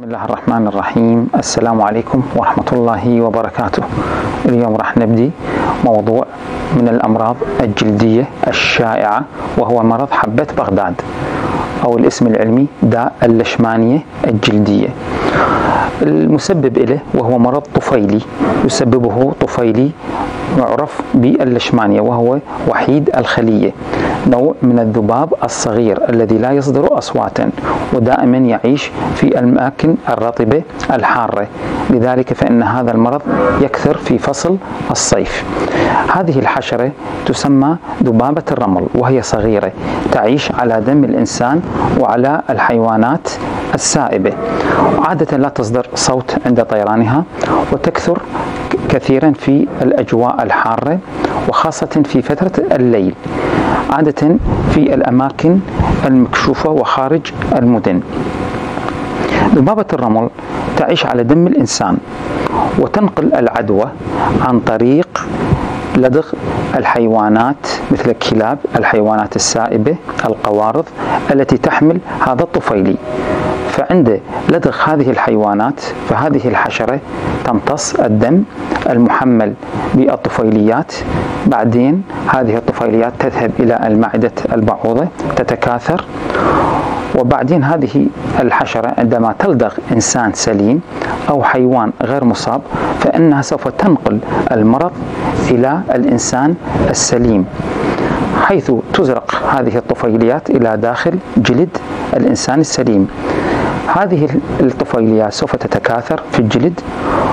الله الرحمن الرحيم. السلام عليكم ورحمة الله وبركاته. اليوم راح نبدي موضوع من الأمراض الجلدية الشائعة، وهو مرض حبة بغداد، أو الاسم العلمي داء اللشمانية الجلدية. المسبب له وهو مرض طفيلي، يسببه طفيلي يعرف باللشمانية، وهو وحيد الخلية، نوع من الذباب الصغير الذي لا يصدر أصواتا، ودائما يعيش في الأماكن الرطبة الحارة، لذلك فإن هذا المرض يكثر في فصل الصيف. هذه الحشرة تسمى ذبابة الرمل، وهي صغيرة تعيش على دم الإنسان وعلى الحيوانات السائبة، عادة لا تصدر صوت عند طيرانها، وتكثر كثيرا في الأجواء الحارة، وخاصة في فترة الليل، عادة في الأماكن المكشوفة وخارج المدن. ذبابة الرمل تعيش على دم الإنسان، وتنقل العدوى عن طريق لدغ الحيوانات مثل الكلاب، الحيوانات السائبة، القوارض التي تحمل هذا الطفيلي. فعند لدغ هذه الحيوانات فهذه الحشرة تمتص الدم المحمل بالطفيليات، بعدين هذه الطفيليات تذهب إلى المعدة البعوضة تتكاثر، وبعدين هذه الحشرة عندما تلدغ إنسان سليم أو حيوان غير مصاب فإنها سوف تنقل المرض إلى الإنسان السليم، حيث تزرق هذه الطفيليات إلى داخل جلد الإنسان السليم. هذه الطفيليات سوف تتكاثر في الجلد،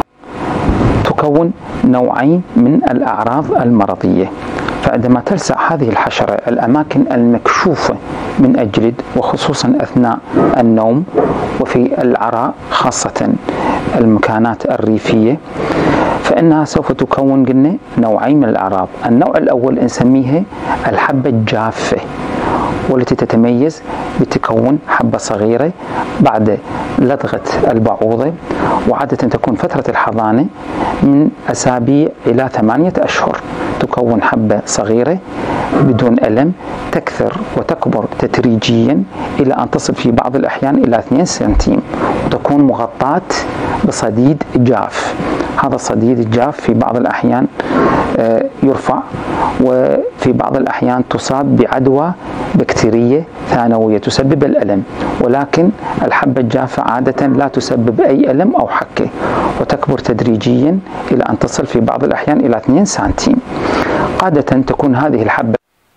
تكون نوعين من الأعراض المرضية. فعندما تلسع هذه الحشرة الأماكن المكشوفة من الجلد، وخصوصا أثناء النوم وفي العراء، خاصة المكانات الريفية، فإنها سوف تكون قلنا نوعين من الأعراض. النوع الأول نسميها الحبة الجافة، والتي تتميز بتكون حبة صغيرة بعد لدغة البعوضة، وعادة تكون فترة الحضانة من أسابيع إلى 8 أشهر. تكون حبة صغيرة بدون ألم، تكثر وتكبر تدريجيا إلى أن تصل في بعض الأحيان إلى 2 سنتيم، وتكون مغطاة بصديد جاف. هذا الصديد الجاف في بعض الأحيان يرفع، وفي بعض الأحيان تصاب بعدوى بكتيرية ثانوية تسبب الألم، ولكن الحبة الجافة عادة لا تسبب أي ألم أو حكة، وتكبر تدريجيا إلى أن تصل في بعض الأحيان إلى 2 سنتيم. عادة تكون هذه الحبة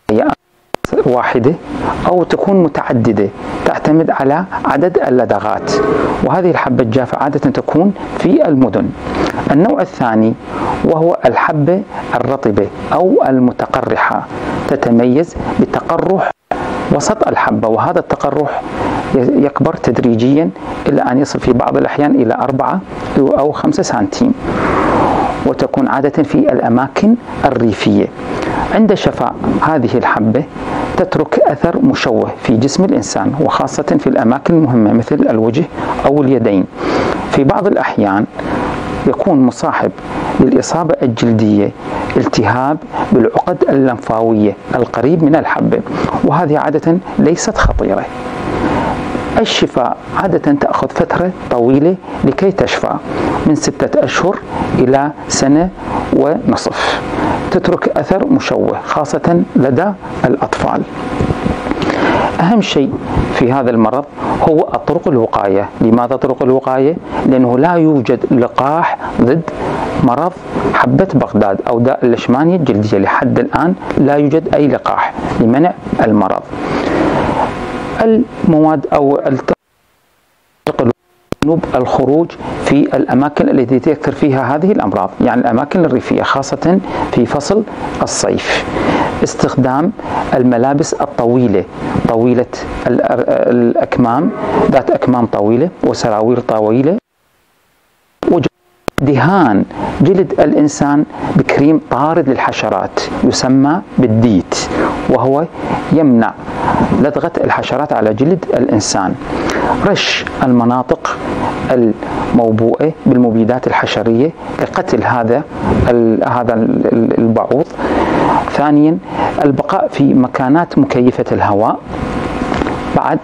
واحدة أو تكون متعددة، تعتمد على عدد اللدغات، وهذه الحبة الجافة عادة تكون في المدن. النوع الثاني وهو الحبة الرطبة أو المتقرحة، تتميز بتقرح وسط الحبة، وهذا التقرح يكبر تدريجيا إلى أن يصل في بعض الأحيان إلى 4 أو 5 سنتيم، وتكون عادة في الأماكن الريفية. عند شفاء هذه الحبة تترك أثر مشوه في جسم الإنسان، وخاصة في الأماكن المهمة مثل الوجه أو اليدين. في بعض الأحيان يكون مصاحب للإصابة الجلدية التهاب بالعقد اللمفاوية القريب من الحبة، وهذه عادة ليست خطيرة. الشفاء عادة تأخذ فترة طويلة لكي تشفى، من 6 أشهر إلى 1.5 سنة، تترك أثر مشوه خاصة لدى الأطفال. أهم شيء في هذا المرض هو طرق الوقاية. لماذا طرق الوقاية؟ لأنه لا يوجد لقاح ضد مرض حبة بغداد أو داء اللشمانية الجلدية. لحد الآن لا يوجد أي لقاح لمنع المرض. المواد أو الخروج في الأماكن التي تكثر فيها هذه الأمراض، يعني الأماكن الريفية خاصة في فصل الصيف. استخدام الملابس الطويلة، طويلة الأكمام، ذات أكمام طويلة وسراويل طويلة. دهان جلد الإنسان بكريم طارد للحشرات يسمى بالديت، وهو يمنع لدغة الحشرات على جلد الإنسان. رش المناطق الموبوءة بالمبيدات الحشرية لقتل هذا البعوض. ثانيا البقاء في مكانات مكيفة الهواء. بعد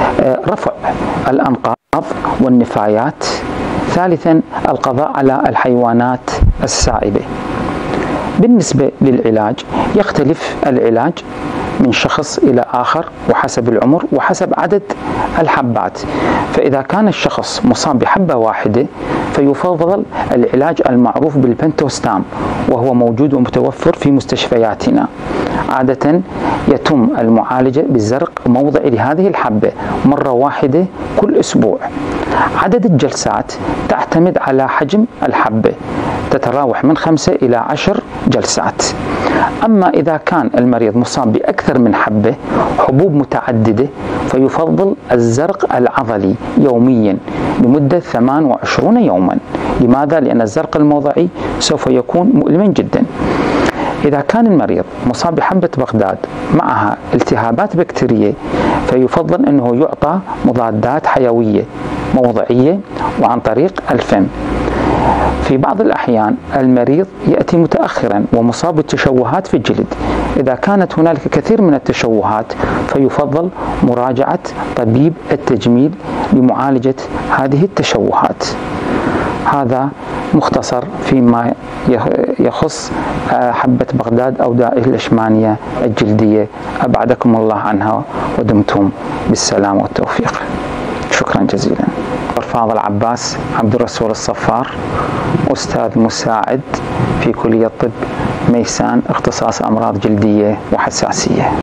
رفع الأنقاض والنفايات. ثالثا القضاء على الحيوانات السائبة. بالنسبة للعلاج يختلف العلاج من شخص إلى آخر وحسب العمر وحسب عدد الحبات. فإذا كان الشخص مصاب بحبة واحدة فيفضل العلاج المعروف بالبنتوستام، وهو موجود ومتوفر في مستشفياتنا. عادة يتم المعالجة بزرق موضعي لهذه الحبة مرة واحدة كل أسبوع. عدد الجلسات تعتمد على حجم الحبة، تتراوح من 5 إلى 10 جلسات. أما إذا كان المريض مصاب بأكثر من حبة حبوب متعددة فيفضل الزرق العضلي يوميا لمدة 28 يوما. لماذا؟ لأن الزرق الموضعي سوف يكون مؤلما جدا. إذا كان المريض مصاب بحبة بغداد معها التهابات بكتيرية فيفضل أنه يعطى مضادات حيوية موضعية وعن طريق الفم. في بعض الأحيان المريض يأتي متأخرا ومصاب بالتشوهات في الجلد. إذا كانت هنالك كثير من التشوهات فيفضل مراجعة طبيب التجميل لمعالجة هذه التشوهات. هذا مختصر فيما يخص حبة بغداد أو دائرة الإشمانية الجلدية. أبعدكم الله عنها ودمتم بالسلام والتوفيق. شكرا جزيلا. فاضل عباس عبد الرسول الصفار، أستاذ مساعد في كلية طب ميسان، اختصاص أمراض جلدية وحساسية.